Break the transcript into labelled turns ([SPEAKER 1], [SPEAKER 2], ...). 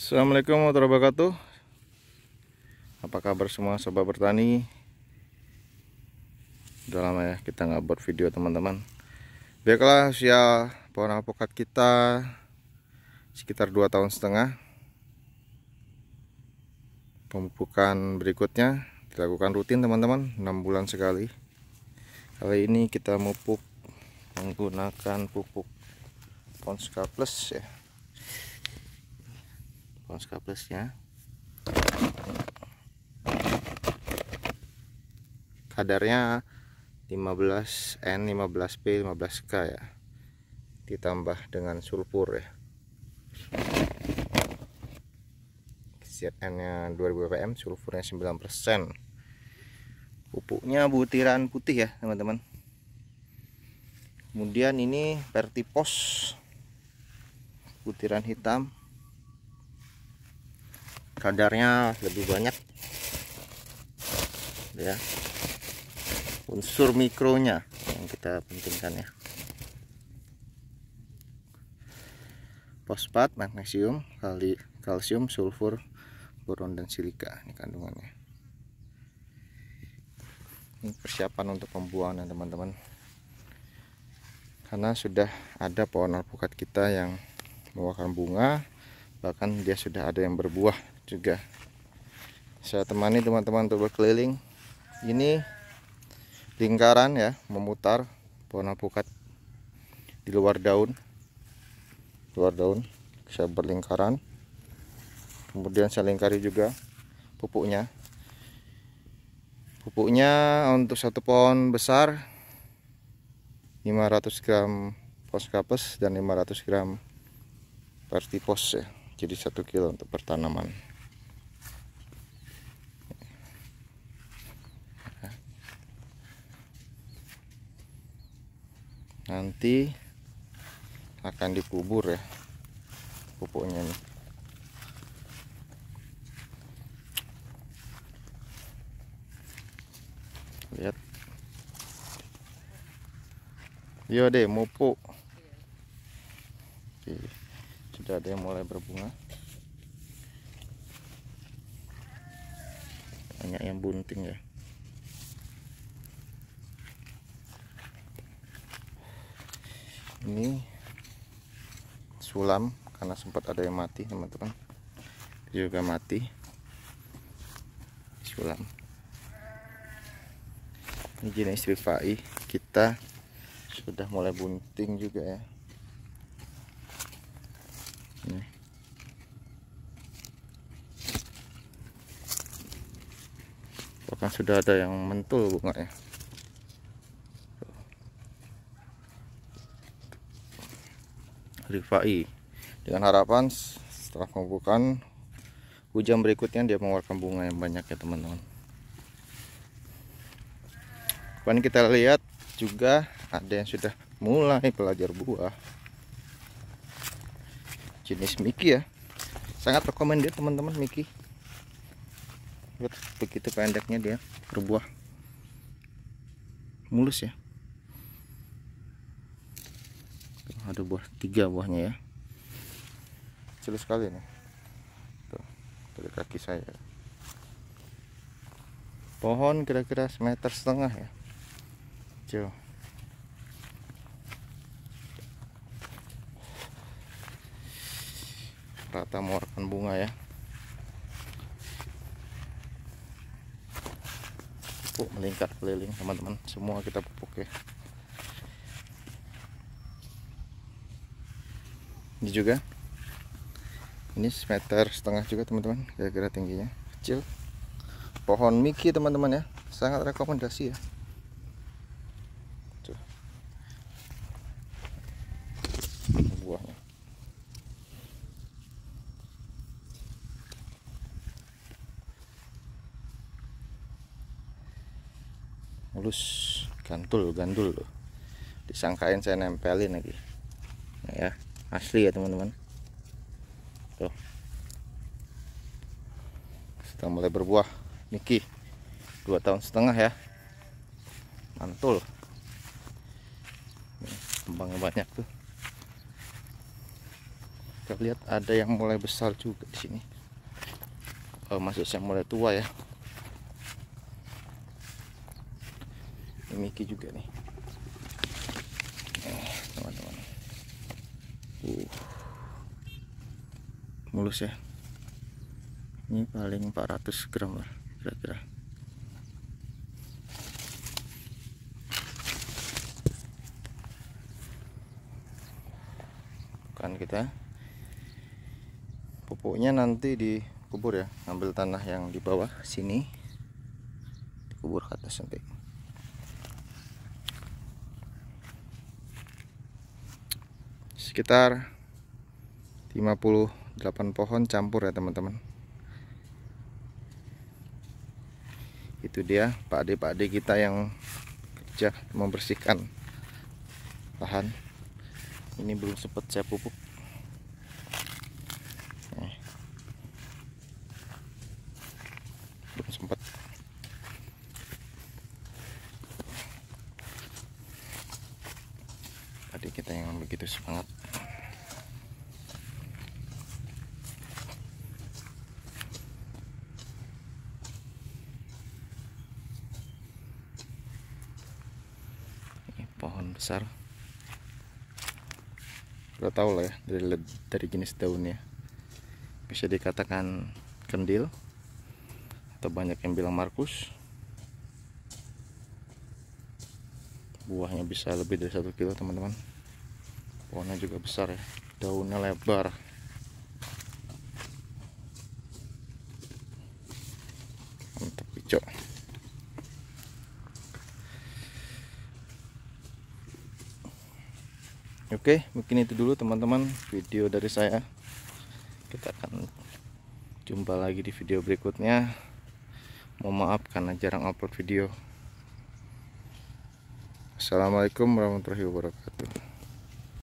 [SPEAKER 1] Assalamualaikum warahmatullahi wabarakatuh. Apa kabar semua sobat bertani? Udah lama ya kita nggak buat video teman-teman. Baiklah, usia pohon alpukat kita sekitar 2,5 tahun. Pemupukan berikutnya dilakukan rutin teman-teman, 6 bulan sekali. Kali ini kita mupuk menggunakan pupuk Ponska Plus ya. Ponska Plusnya kadarnya 15N, 15P, 15K ya, ditambah dengan sulfur ya. ZN nya 2000 ppm, sulfurnya 9%. Pupuknya butiran putih ya teman-teman. Kemudian ini Vertipos butiran hitam, kadarnya lebih banyak ya. Unsur mikronya yang kita pentingkan ya. Fosfat, magnesium, kalsium, sulfur, boron dan silika ini kandungannya. Ini persiapan untuk pembuangan teman-teman. Karena sudah ada pohon alpukat kita yang mengeluarkan bunga, bahkan dia sudah ada yang berbuah juga. Saya temani teman-teman untuk berkeliling. Ini lingkaran ya, memutar pohon alpukat di luar daun. Saya berlingkaran. Kemudian saya lingkari juga pupuknya. Pupuknya untuk satu pohon besar 500 gram Ponska Plus dan 500 gram Vertipos ya. Jadi 1 kilo untuk pertanaman. Nanti akan dikubur ya pupuknya nih. Lihat. Yo deh mupuk. Oke, sudah ada yang mulai berbunga. Banyak yang bunting ya. Ini sulam karena sempat ada yang mati teman-teman. Juga mati. Sulam. Ini jenis Rifai, kita sudah mulai bunting juga ya. Ini. Bahkan sudah ada yang mentul bunganya. Rifai, dengan harapan setelah pembukaan hujan berikutnya dia mengeluarkan bunga yang banyak ya teman-teman. Kemudian kita lihat juga ada yang sudah mulai belajar buah, jenis Miki ya, sangat recommended teman-teman. Miki, lihat begitu pendeknya dia berbuah mulus ya. Ada buah, 3 buahnya ya, kecil sekali nih. Tuh, dari kaki saya. Pohon kira-kira 1,5 meter ya. Kecil. Rata mengeluarkan bunga ya. Pupuk melingkar keliling teman-teman, semua kita pupuk ya. Ini juga, ini 1,5 meter juga teman-teman, kira-kira tingginya, kecil. Pohon Miki teman-teman ya, sangat rekomendasi ya. Tuh. Buahnya mulus, gandul loh. Disangkain saya nempelin lagi ya, asli ya teman-teman. Tuh, sudah mulai berbuah Miki, 2,5 tahun ya, mantul. Kembangnya banyak tuh. Kita lihat ada yang mulai besar juga di sini. Maksudnya mulai tua ya. Ini Miki juga nih. Teman-teman. Mulus ya. Ini paling 400 gram lah kira-kira. Kan kita pupuknya nanti dikubur ya, ambil tanah yang di bawah sini, dikubur ke atas nanti. Sekitar 58 pohon campur ya teman-teman. Itu dia Pak Ade kita yang kerja membersihkan lahan. Ini belum sempat saya pupuk. Belum sempat. Tadi kita yang begitu semangat. Ini pohon besar. Udah tahu lah ya dari jenis daunnya, bisa dikatakan kendil atau banyak yang bilang Markus. Buahnya bisa lebih dari 1 kilo teman-teman. Pohonnya juga besar ya, daunnya lebar. Mantap hijau. Oke, mungkin itu dulu teman-teman video dari saya. Kita akan jumpa lagi di video berikutnya. Mohon maaf karena jarang upload video. Assalamualaikum warahmatullahi wabarakatuh.